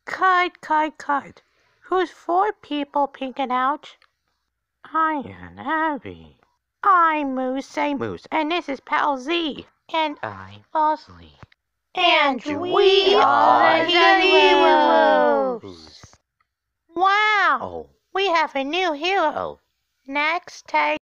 Cut. Who's 4 people pinking out? I am Abby. I'm Moose Say Moose, and this is Pal Z. And I'm Bosley. And we are the heroes. Wow, we have a new hero. Next, take